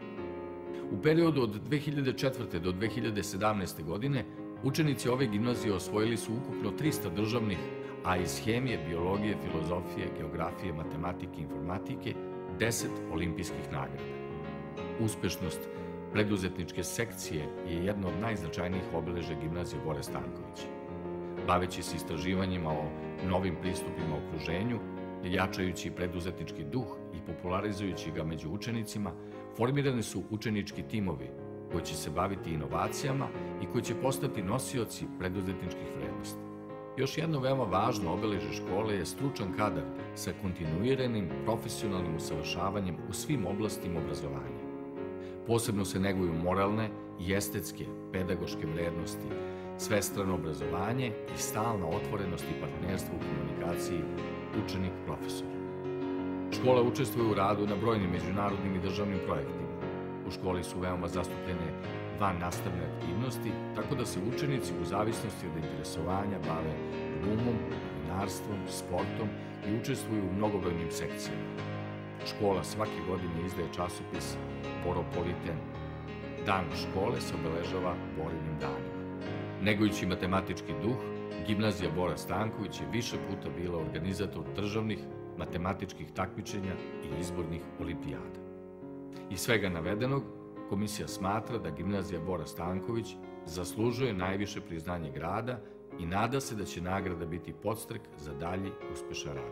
S4: U periodu od 2004. do 2017. godine učenici ove gimnazije osvojili su ukupno 300 državnih, a iz hemije, biologije, filozofije, geografije, matematike i informatike 10 olimpijskih nagrada. Uspešnost preduzetničke sekcije je jedno od najznačajnijih obeležja gimnazije Bore Stanković. Baveći se istraživanjima o novim pristupima u okruženju, jačajući preduzetnički duh i popularizujući ga među učenicima, formirani su učenički timovi koji će se baviti inovacijama i koji će postati nosioci preduzetničkih vrednosti. Još jedno veoma važno obeležje škole je stručan kadar sa kontinuiranim profesionalnim usavršavanjem u svim oblastima obrazovanja. Posebno se neguju moralne i estetske, pedagoške vrednosti, svestrano obrazovanje i stalna otvorenost i partnerstvo u komunikaciji učenik-profesor. Škola učestvuje u radu na brojnim međunarodnim i državnim projektima. U školi su veoma zastupljene van nastavne aktivnosti, tako da se učenici u zavisnosti od interesovanja bave glumom, novinarstvom, sportom i učestvuju u mnogobrojnim sekcijama. Škola svake godine izdaje časopis Boropoliten. Dan škole se obeležava Borinim danima. Negujući matematički duh, gimnazija Bora Stanković je više puta bila organizator državnih matematičkih takmičenja i izbornih olimpijada. Iz svega navedenog, komisija smatra da gimnazija Bora Stanković zaslužuje najviše priznanje grada i nada se da će nagrada biti podstrek za dalji uspešan rad.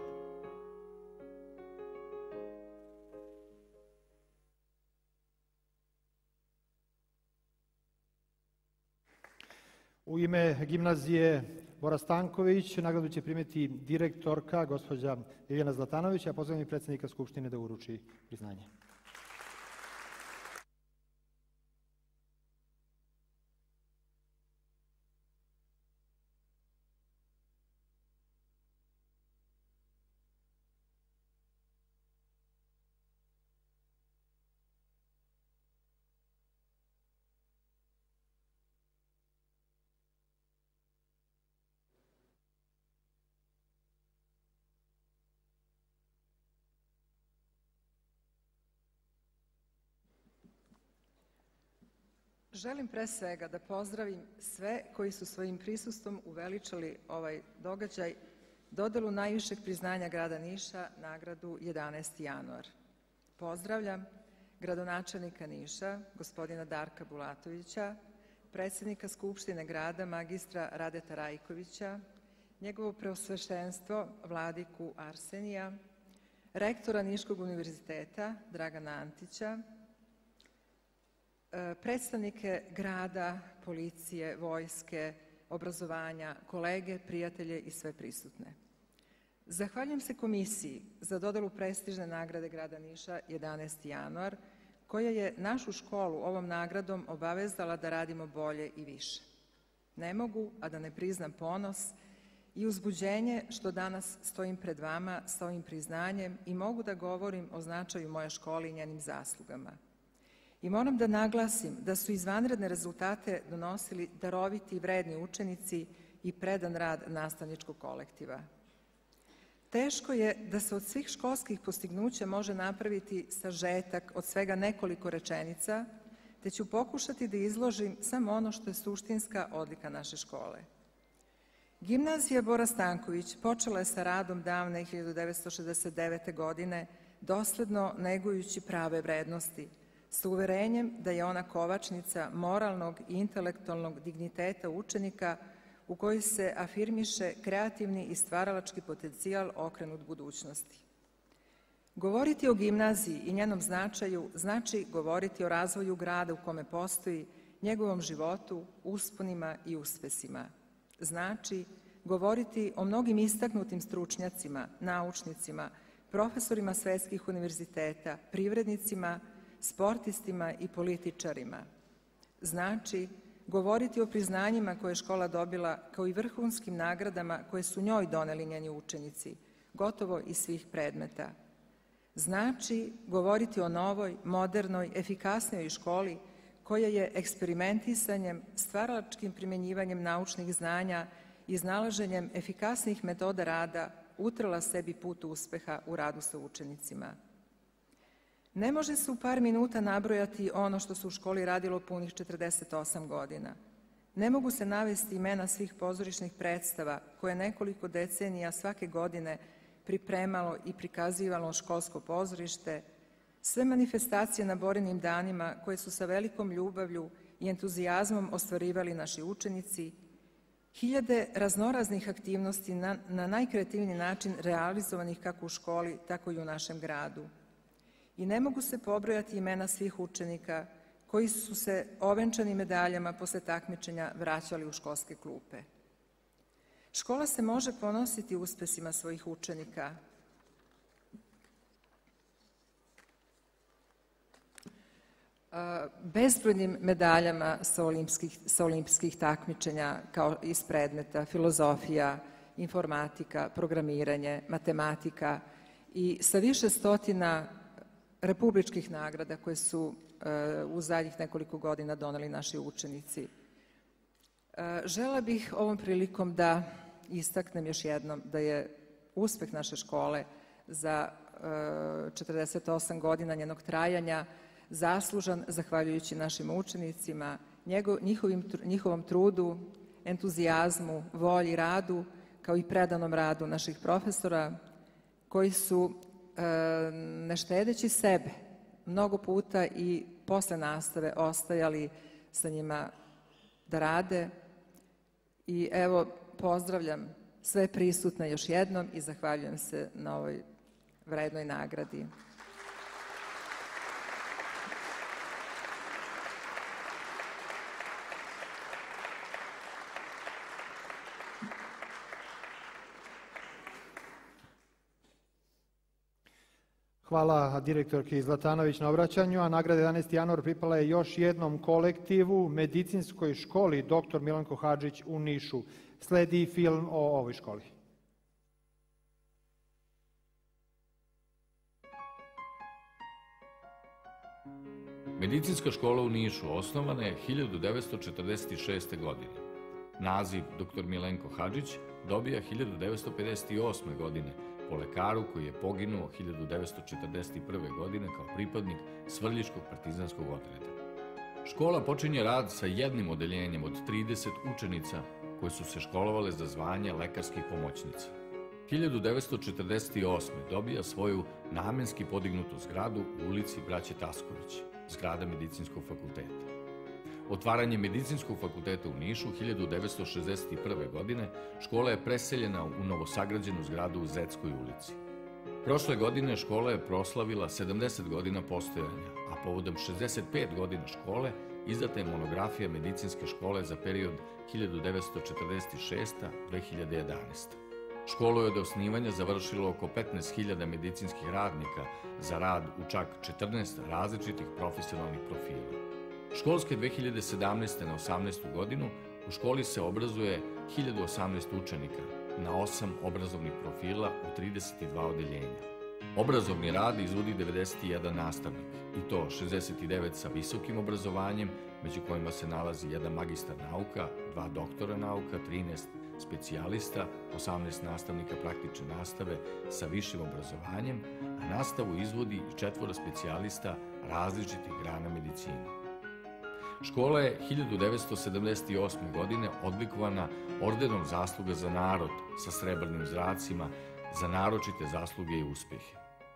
S1: U ime gimnazije Bora Stanković nagradu će primiti direktorka, gospođa Ljiljana Zlatanović, a pozivam i predsjednika Skupštine da uruči priznanje.
S7: Želim pre svega da pozdravim sve koji su svojim prisustvom uveličali ovaj događaj, dodelu najvišeg priznanja grada Niša, nagradu 11. januar. Pozdravljam gradonačelnika Niša, gospodina Darka Bulatovića, predsjednika Skupštine grada, magistra Radeta Rajkovića, njegovo preosveštenstvo Vladiku Arsenija, rektora Niškog univerziteta Dragana Antića, predstavnike grada, policije, vojske, obrazovanja, kolege, prijatelje i sve prisutne. Zahvaljujem se komisiji za dodelu prestižne nagrade grada Niša 11. januar, koja je našu školu ovom nagradom obavezala da radimo bolje i više. Ne mogu, a da ne priznam ponos i uzbuđenje što danas stojim pred vama sa ovim priznanjem i mogu da govorim o značaju moje škole i njenim zaslugama. I moram da naglasim da su izvanredne rezultate donosili daroviti i vredni učenici i predan rad nastavničkog kolektiva. Teško je da se od svih školskih postignuća može napraviti sažetak od svega nekoliko rečenica, te ću pokušati da izložim samo ono što je suštinska odlika naše škole. Gimnazija Bora Stanković počela je sa radom davne 1969. godine, dosledno negujući prave vrednosti, sa uverenjem da je ona kovačnica moralnog i intelektualnog digniteta učenika u kojoj se afirmiše kreativni i stvaralački potencijal okrenut budućnosti. Govoriti o gimnaziji i njenom značaju znači govoriti o razvoju grada u kome postoji, njegovom životu, usponima i uspesima. Znači govoriti o mnogim istaknutim stručnjacima, naučnicima, profesorima svetskih univerziteta, privrednicima, sportistima i političarima. Znači govoriti o priznanjima koje je škola dobila, kao i vrhunskim nagradama koje su njoj doneli njeni učenici, gotovo iz svih predmeta. Znači govoriti o novoj, modernoj, efikasnijoj školi koja je eksperimentisanjem, stvaralačkim primjenjivanjem naučnih znanja i iznalaženjem efikasnih metoda rada utrla sebi put uspeha u radu sa učenicima. Ne može se u par minuta nabrojati ono što se u školi radilo punih 48 godina. Ne mogu se navesti imena svih pozorišnih predstava koje nekoliko decenija svake godine pripremalo i prikazivalo školsko pozorište, sve manifestacije na Borinim danima koje su sa velikom ljubavlju i entuzijazmom ostvarivali naši učenici, hiljade raznoraznih aktivnosti na najkreativniji način realizovanih kako u školi, tako i u našem gradu. I ne mogu se pobrojati imena svih učenika koji su se ovenčanim medaljama posle takmičenja vraćali u školske klupe. Škola se može ponositi uspesima svojih učenika. Bezbrojnim medaljama sa olimpijskih takmičenja kao iz predmeta filozofija, informatika, programiranje, matematika i sa više stotina republičkih nagrada koje su u zadnjih nekoliko godina doneli naši učenici. Želela bih ovom prilikom da istaknem još jednom da je uspeh naše škole za 48 godina njenog trajanja zaslužan zahvaljujući našim učenicima, njihovom trudu, entuzijazmu, volji, radu, kao i predanom radu naših profesora koji su, ne štedeći sebe, mnogo puta i posle nastave ostajali sa njima da rade. I evo, pozdravljam sve prisutne još jednom i zahvaljujem se na ovoj vrednoj nagradi.
S1: Hvala direktorki Zlatanović na obraćanju, a nagrada 11. januar pripala je još jednom kolektivu Medicinskoj školi dr. Milanko Hadžić u Nišu. Sledi film o ovoj školi.
S4: Medicinska škola u Nišu osnovana je 1946. godine. Naziv dr. Milenko Hadžić dobija 1958. godine po lekaru koji je poginuo 1941. godine kao pripadnik Svrljiškog partizanskog odreda. Škola počinje rad sa jednim odeljenjem od 30 učenica koje su se školovale za zvanje lekarskih pomoćnica. 1948. dobija svoju namenski podignutu zgradu u ulici Braće Tasković, zgrada Medicinskog fakulteta. Otvaranje Medicinskog fakulteta u Nišu 1961. godine škola je preseljena u novosagrađenu zgradu u Zetskoj ulici. Prošle godine škola je proslavila 70 godina postojanja, a povodom 65 godina škole izdata je monografija Medicinske škole za period 1946-2011. Školu je od osnivanja završilo oko 15.000 medicinskih radnika za rad u čak 14 različitih profesionalnih profila. Školske 2017. na 18. godinu u školi se obrazuje 1018 učenika na 8 obrazovnih profila u 32 odeljenja. Obrazovni rad izvodi 91 nastavnik, i to 69 sa visokim obrazovanjem, među kojima se nalazi jedan magistar nauka, 2 doktora nauka, 13 specijalista, 18 nastavnika praktične nastave sa višim obrazovanjem, a nastavu izvodi i 4 specijalista različitih grana medicine. Škola je 1978. godine odlikovana Ordenom zasluga za narod sa srebrnim zracima za naročite zasluge i uspehe.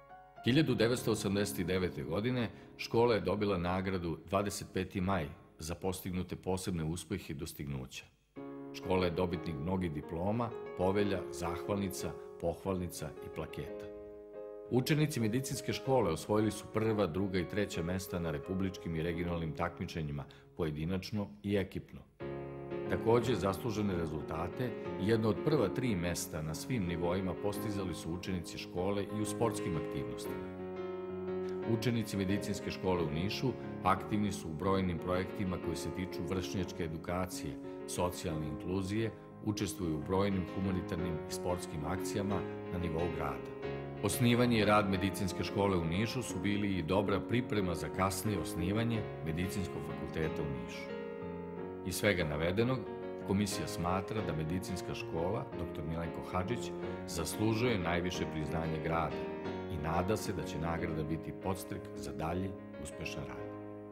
S4: 1989. godine škola je dobila nagradu 25. maj za postignute posebne uspehe i dostignuća. Škola je dobitnik mnogih diploma, povelja, zahvalnica, pohvalnica i plaketa. Učenici medicinske škole osvojili su prva, druga i treća mesta na republičkim i regionalnim takmičenjima, pojedinačno i ekipno. Takođe, zaslužene rezultate i jedno od prva 3 mesta na svim nivoima postizali su učenici škole i u sportskim aktivnostima. Učenici medicinske škole u Nišu aktivni su u brojnim projektima koji se tiču vršnjačke edukacije, socijalne inkluzije, učestvuju u brojnim humanitarnim i sportskim akcijama na nivou grada. Osnivanje i rad medicinske škole u Nišu su bili i dobra priprema za kasnije osnivanje Medicinskog fakulteta u Nišu. Iz svega navedenog, komisija smatra da medicinska škola dr. Milenko Hadžić zaslužuje najviše priznanje grada i nada se da će nagrada biti podstrek za dalji uspešan rad.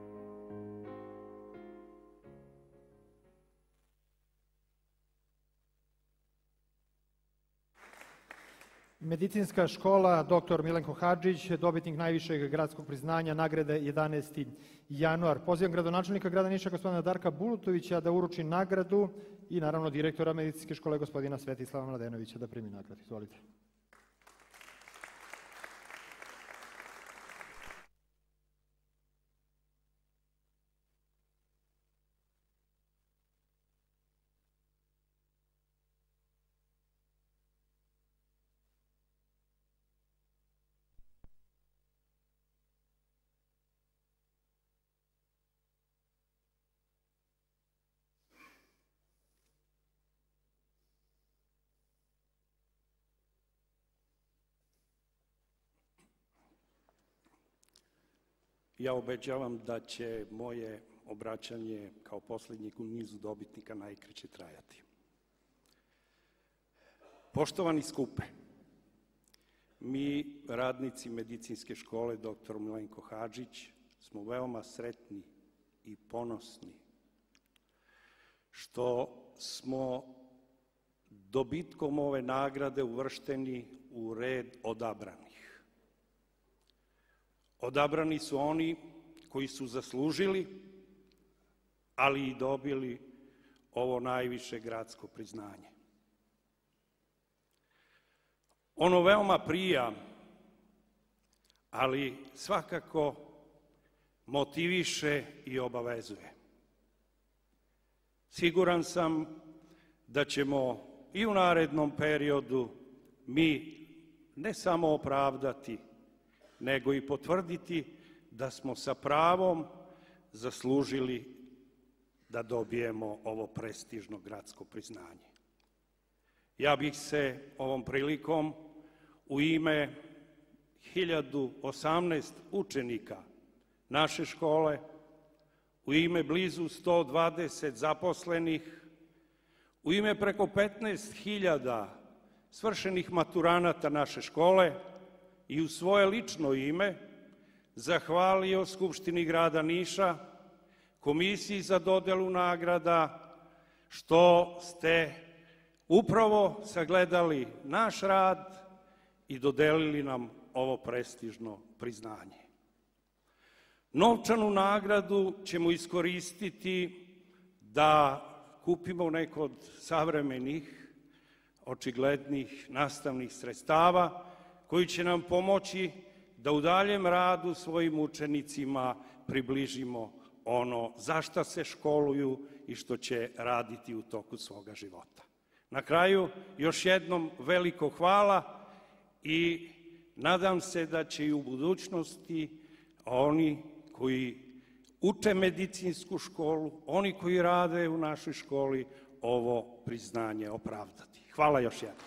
S1: Medicinska škola dr. Milenko Hadžić, dobitnik najvišeg gradskog priznanja, nagrade 11. januar. Pozivam gradonačelnika grada Niša, gospodina Darka Bulutovića, da uruči nagradu i naravno direktora medicinske škole, gospodina Svetislava Mladenovića, da primi nagradu. Izvolite.
S8: Ja obećavam da će moje obraćanje kao poslednjeg u nizu dobitnika najkraće trajati. Poštovani skupe, mi radnici medicinske škole dr. Milenko Hadžić smo veoma sretni i ponosni što smo dobitkom ove nagrade uvršteni u red odabranih. Odabrani su oni koji su zaslužili, ali i dobili ovo najviše gradsko priznanje. Ono veoma prija, ali svakako motiviše i obavezuje. Siguran sam da ćemo i u narednom periodu mi ne samo opravdati, nego i potvrditi da smo sa pravom zaslužili da dobijemo ovo prestižno gradsko priznanje. Ja bih se ovom prilikom u ime 1018 učenika naše škole, u ime blizu 120 zaposlenih, u ime preko 15.000 svršenih maturanata naše škole i u svoje lično ime zahvalio Skupštini grada Niša, Komisiji za dodelu nagrada, što ste upravo sagledali naš rad i dodelili nam ovo prestižno priznanje. Novčanu nagradu ćemo iskoristiti da kupimo neko od savremenih, očiglednih nastavnih sredstava koji će nam pomoći da u daljem radu svojim učenicima približimo ono za šta se školuju i što će raditi u toku svoga života. Na kraju, još jednom veliko hvala i nadam se da će i u budućnosti oni koji uče medicinsku školu, oni koji rade u našoj školi, ovo priznanje opravdati. Hvala još jednom.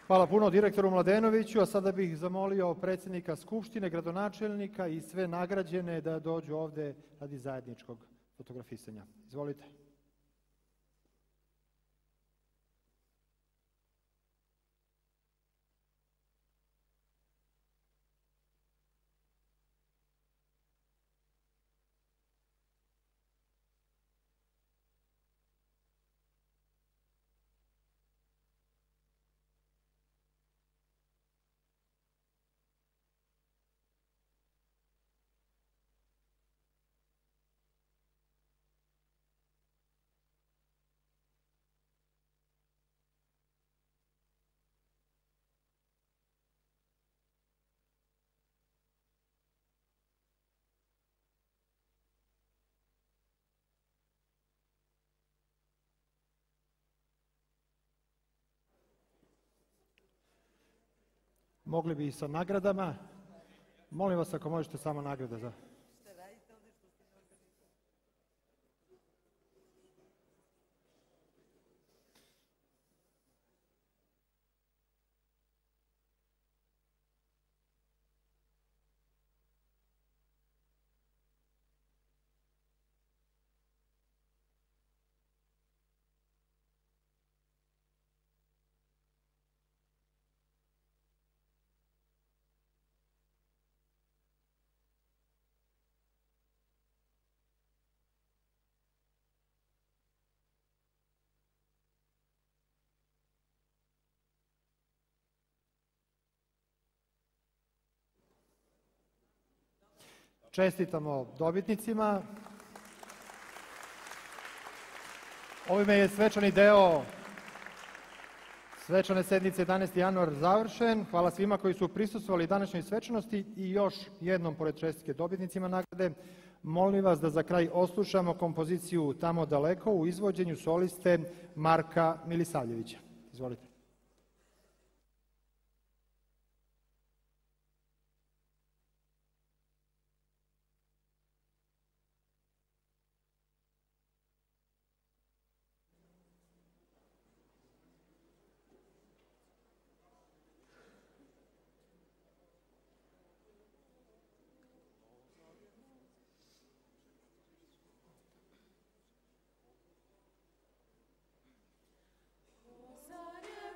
S1: Hvala puno direktoru Mladenoviću, a sada bih zamolio predsjednika Skupštine, gradonačelnika i sve nagrađene da dođu ovde radi zajedničkog fotografisanja. Izvolite. Mogli bi i sa nagradama. Molim vas ako možete samo nagrada za... Čestitamo dobitnicima. Ovime je svečani deo svečane sednice 11. januar završen. Hvala svima koji su prisustvovali današnjoj svečanosti i još jednom, pored čestitke dobitnicima nagrade, molim vas da za kraj oslušamo kompoziciju Tamo daleko u izvođenju soliste Marka Milisavljevića. Izvolite.
S9: Zarja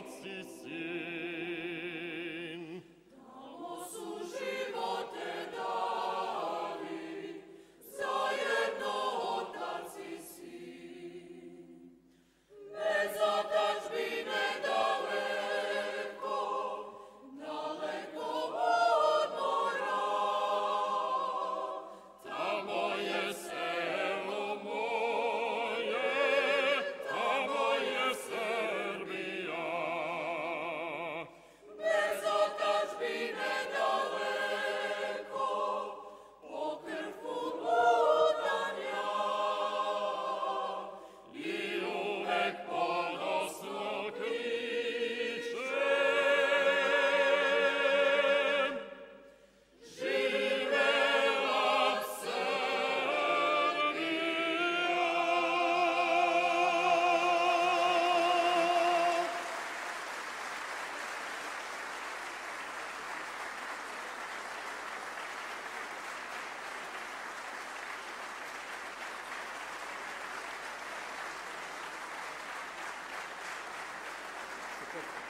S3: Hvala.